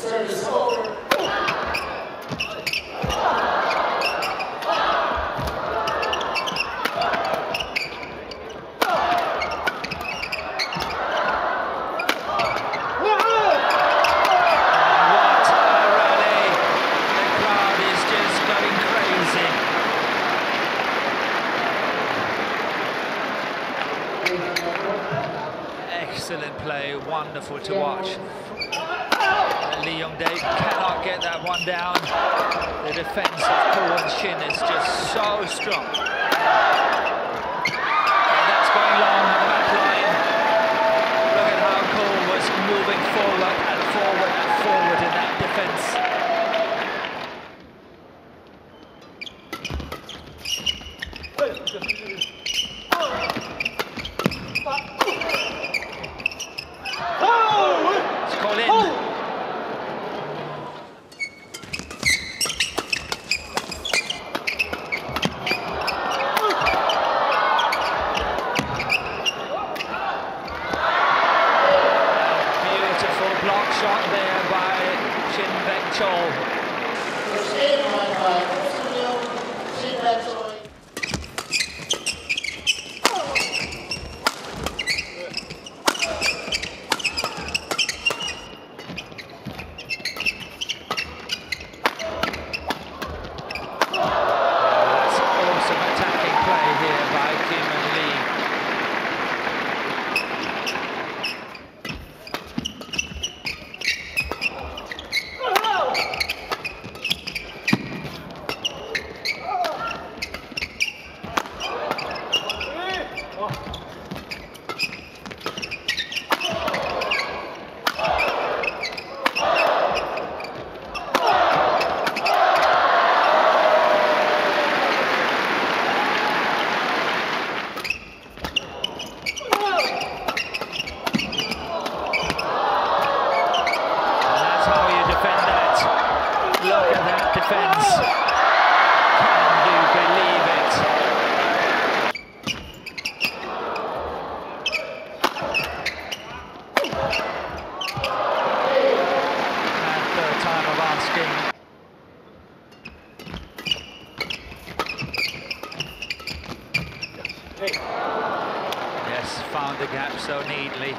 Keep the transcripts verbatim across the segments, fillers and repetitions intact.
Service over. Excellent play, wonderful to watch. Uh, Yong cannot get that one down. The defense of Cheol and Shin is just so strong. And that's going long on the back line. Look at how Cheol was moving forward and forward and forward in that defense. Shot there by Shin Cheol. That's awesome attacking play here by Kim and Lee. Look at that defense. Can you believe it? And third time of asking. Yes, found the gap so neatly.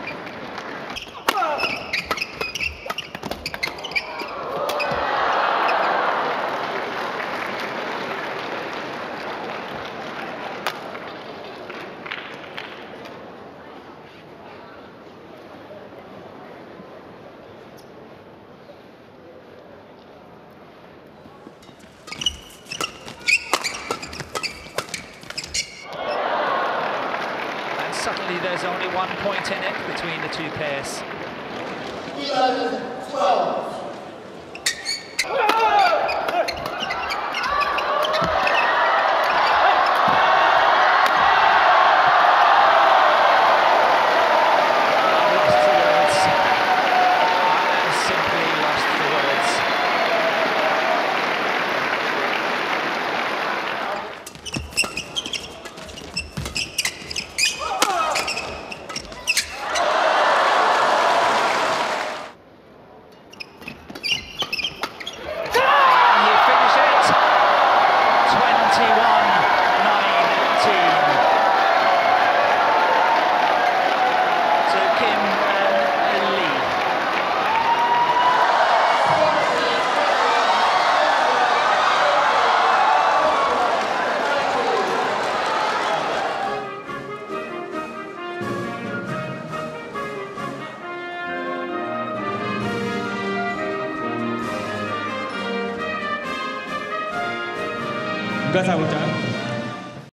Suddenly there's only one point in it between the two pairs. eleven twelve. Cảm ơn